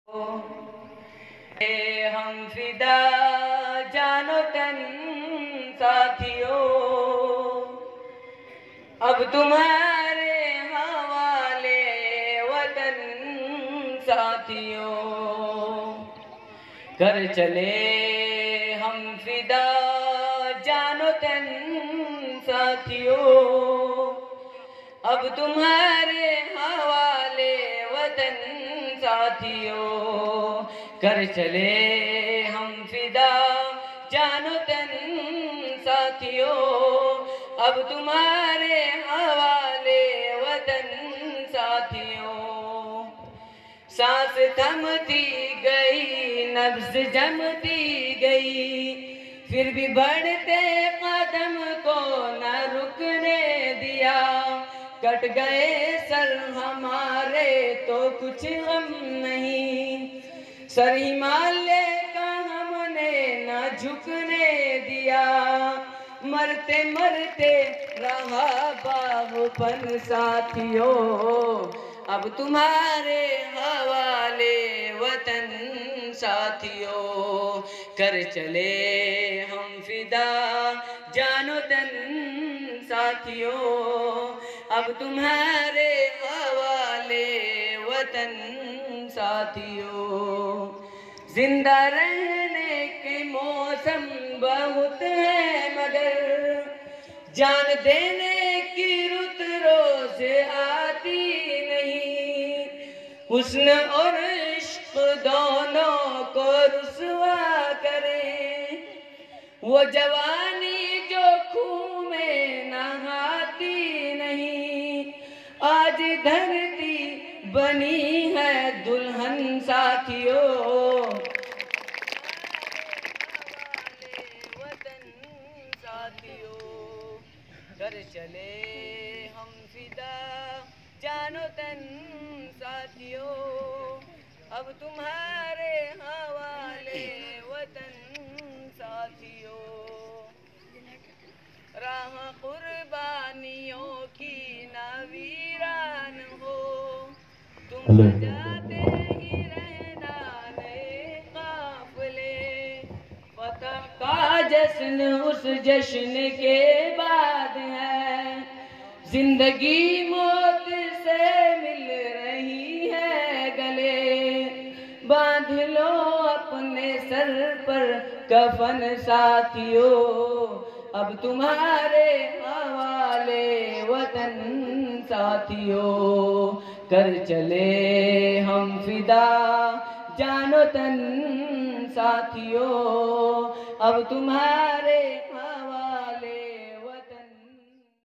हम फिदा जानो तन साथियों, अब तुम्हारे हवाले वतन साथियों। कर चले हम फिदा जानो तन साथियों, अब तुम्हारे हवाले वतन साथियों। कर चले हम फिदा जानो तन साथियों, अब तुम्हारे हवाले वतन साथियों। सांस थमती गई, नब्ज़ जमती गई, फिर भी बढ़ते कदम को न रुकने दिया। कट गए सर हमारे तो कुछ गम नहीं, सर हिमालय का हमने न झुकने दिया। मरते मरते रहा बाबूपन साथियों, अब तुम्हारे हवाले वतन साथियों। कर चले हम फिदा जानो तन साथियों, अब तुम्हारे हवाले वतन साथियों। जिंदा रहने के मौसम बहुत है, मगर जान देने की रुत रोज आती नहीं। हुस्न और इश्क दोनों को रुसवा करे, वो जवानी जो खून में नहाती नहीं। आज धरती बनी है दुल्हन साथियों, वतन साथियों। कर चले हम फिदा जानो तन साथियों, अब तुम्हारे हवाले वतन साथियों। राह कुर्बानियों की ना वीरान हो, तुम जाते ही रहना नए काफिले। फतह का जश्न उस जश्न के बाद है, जिंदगी मौत से मिल रही है गले। बांध लो अपने सर पर कफन साथियों, अब तुम्हारे हवाले वतन साथियों। कर चले हम फिदा जानो तन साथियों, अब तुम्हारे